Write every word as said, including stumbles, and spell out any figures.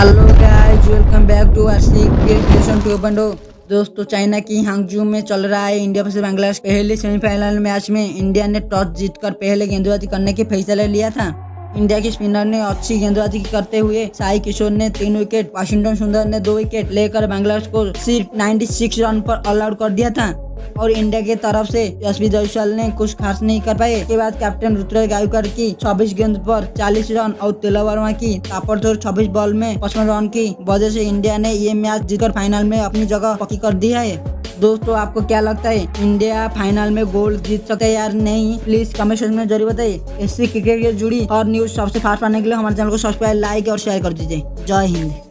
Hello guys, welcome back to RC cricket two point O. दोस्तों, China की हांगजू में चल रहा है इंडिया वर्सेस बांग्लादेश पहले सेमीफाइनल मैच में इंडिया ने टॉस जीतकर पहले गेंदबाजी करने की फैसला लिया था। इंडिया के स्पिनर ने अच्छी गेंदबाजी करते हुए साई किशोर ने तीन विकेट, वाशिंगटन सुंदर ने दो विकेट लेकर बांग्लादेश को सिर्फ छियानवे रन पर ऑल आउट कर दिया था। और इंडिया की तरफ से यशस्वी जायसवाल ने कुछ खास नहीं कर पाए। के बाद कैप्टन ऋतुराज गायकवाड़ की छब्बीस गेंद पर चालीस रन और तिलक वर्मा की ताबड़तोड़ छब्बीस बॉल में पचपन रन की वजह से इंडिया ने ये मैच जीतकर फाइनल में अपनी जगह पक्की कर दी है। दोस्तों, आपको क्या लगता है, इंडिया फाइनल में गोल्ड जीत सकता है या नहीं? प्लीज कमेंट सेक्शन में जरूर बताइए। ऐसी क्रिकेट से जुड़ी और न्यूज सबसे फास्ट पाने के लिए हमारे चैनल को सब्सक्राइब, लाइक और शेयर कर दीजिए। जय हिंद।